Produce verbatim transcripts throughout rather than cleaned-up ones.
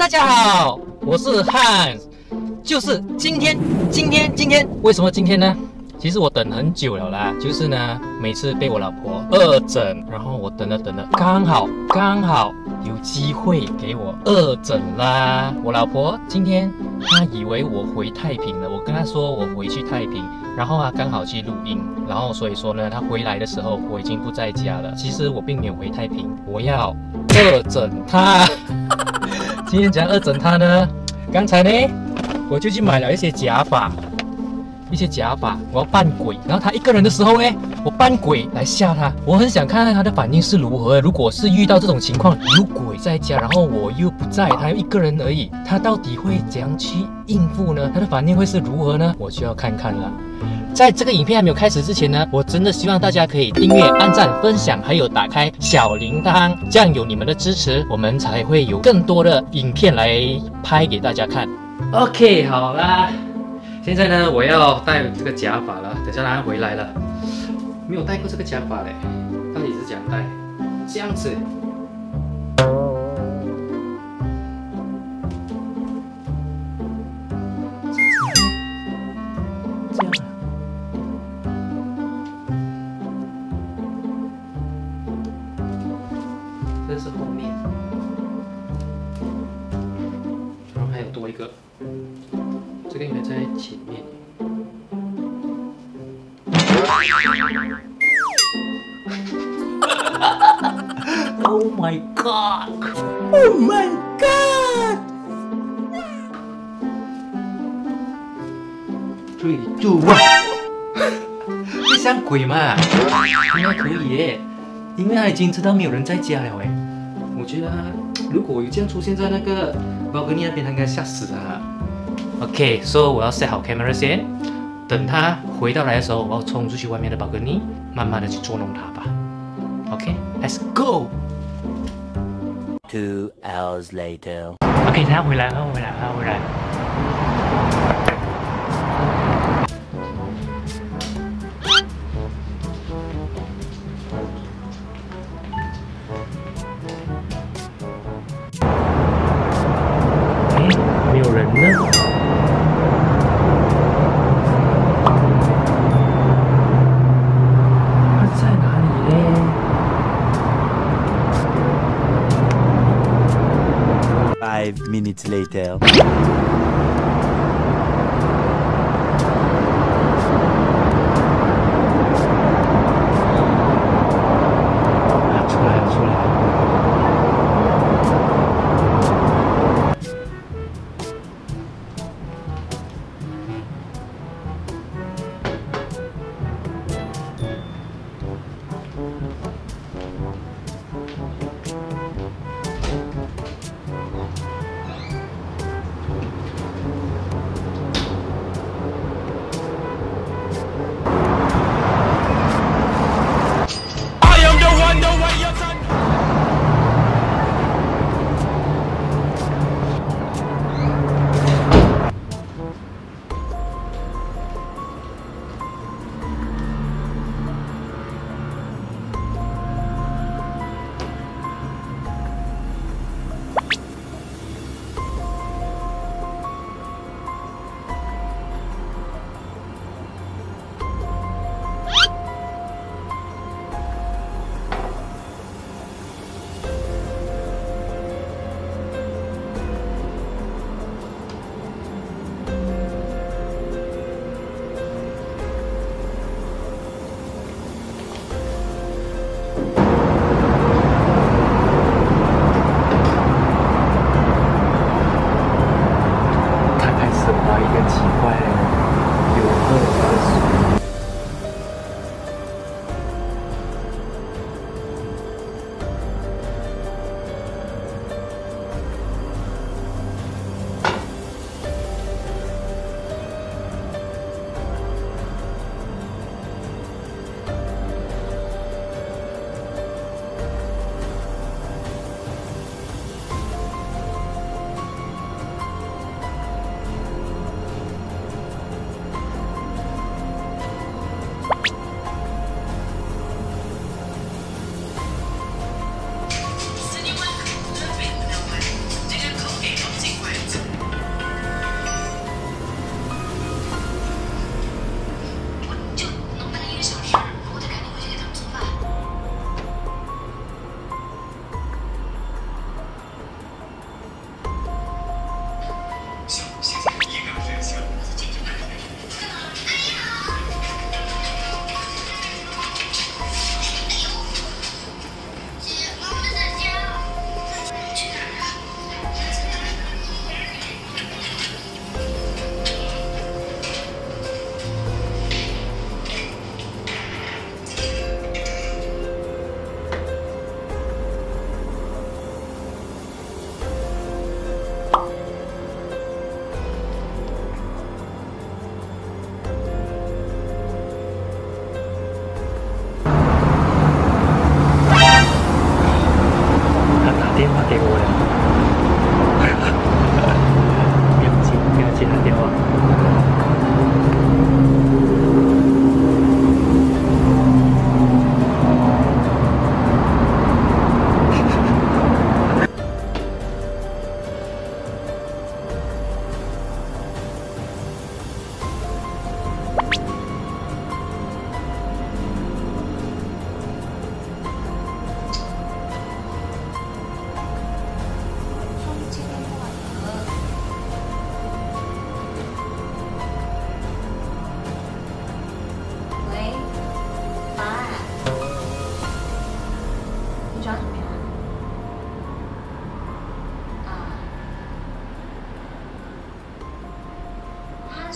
大家好，我是汉，就是今天，今天，今天，为什么今天呢？其实我等很久了啦，就是呢，每次被我老婆恶整，然后我等了等了，刚好刚好有机会给我恶整啦。我老婆今天她以为我回太平了，我跟她说我回去太平，然后啊刚好去录音，然后所以说呢，她回来的时候我已经不在家了。其实我并没有回太平，我要恶整她。今天怎样恶整她呢？刚才呢，我就去买了一些假发。一些假发，我要扮鬼，然后他一个人的时候，哎，我扮鬼来吓他。我很想看看他的反应是如何。如果是遇到这种情况，有鬼在家，然后我又不在，他一个人而已，他到底会怎样去应付呢？他的反应会是如何呢？我就要看看了。在这个影片还没有开始之前呢，我真的希望大家可以订阅、按赞、分享，还有打开小铃铛，这样有你们的支持，我们才会有更多的影片来拍给大家看。OK， 好啦。现在呢，我要戴这个假发了。等下他回来了，没有戴过这个假发嘞，到底是怎样戴？这样子。这样啊。这是后面，然后还有多一个。这个应该在前面。Oh my god! Oh my god! Three, two, one. 会像鬼嘛？应该可以耶，因为他已经知道没有人在家了哎。我觉得如果有这样出现在那个balcony那边，他应该吓死啊。OK， 所以我要 set 好 camera 先，等他回到来的时候，我要冲出去外面的 balcony， 慢慢的去捉弄他吧。OK，let's go。 Two hours later. OK， 他回来，他回来，他回来。哎，没有人呢。 Five minutes later. 出来了，出来了。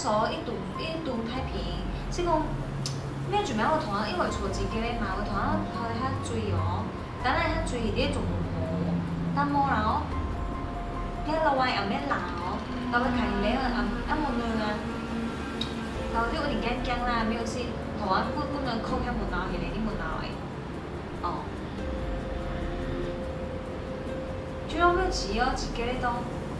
时候一读一读太平，是讲咩全名我同學因為坐自己咧嘛，我同學跑嚟遐追哦，等嚟遐追啲仲冇，但冇啦哦，啲老外又咩鬧哦，老外睇你啊，啊冇女啊，然後啲有點驚驚啦，沒有事，同學不不能扣遐冇鬧嘅，你冇鬧誒，哦，最後沒有錢哦，自己咧都。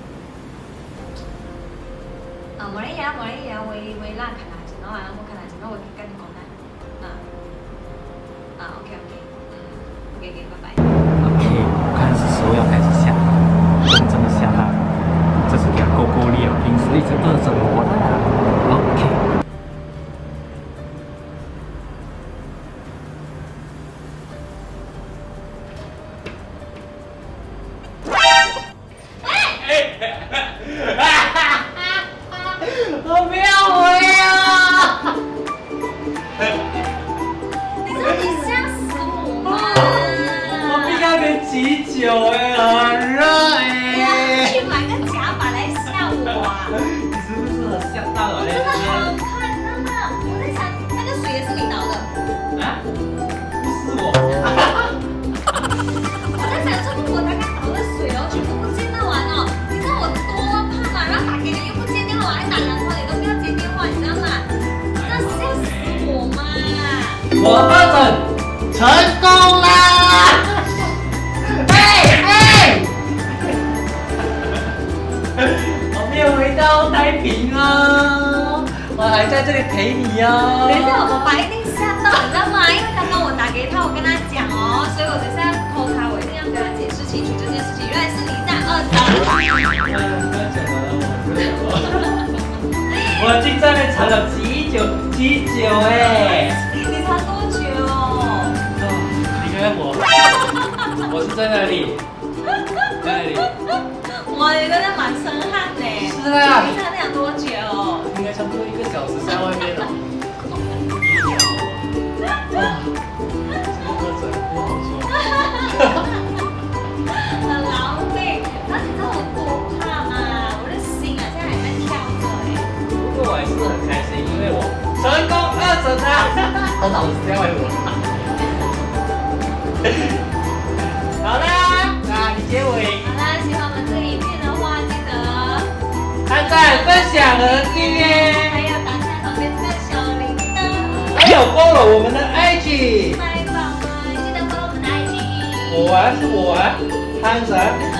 啊，冇理呀，冇理呀，我我拉看下先，我話我看下先，我跟你講啦。啊啊 ，OK OK， 嗯 ，OK OK， 拜拜。 OK， 我看是时候要开始下大，真正的下大，这是给它够够力了，平时一直饿着我啦。OK。我不要回啊！ 你到底吓死我吗？ 我必须要点喜酒哎，很热哎。 去买个假发来吓我啊！ 你是不是很吓到了？ 我真的好看，真的。我在想，那个水也是你倒的。 啊？不是我。 我在想，这不我刚刚倒的水哦，全部不见到完哦。你知道我多怕吗？然后打给你又不接电话，我还打两通你都不要接电话，你知道吗？那吓死我嘛！ 我二诊成功啦！哎哎，我没有回到太平啊，我还在这里陪你哦。 等一下，我爸一定吓到，你知道吗？因为刚刚我打给他，我跟他讲哦，所以我等一下扣他，我一定要跟他解释清楚这件事情。原来是你在二诊。 我进在那边藏了几久几久哎！ 你藏多久？ 你看我，我是在那里，在那里。 哇，你真的满身汗呢。 是啊。 你在那养多久？ 应该差不多一个小时在外面了。 很狼狈。那你知道我多怕吗？我的心啊，现在还在跳着哎。 不过我还是很开心，因为我成功二诊啊！他老是在外我。好啦，那你结尾。 好啦，喜欢我们这个影片的话，记得按赞、分享和订阅， 还有打开旁边这个小铃铛， 还有 follow 我们的 I G。 拜宝们记得 follow 我们的 I G。 我玩是我玩，潘神。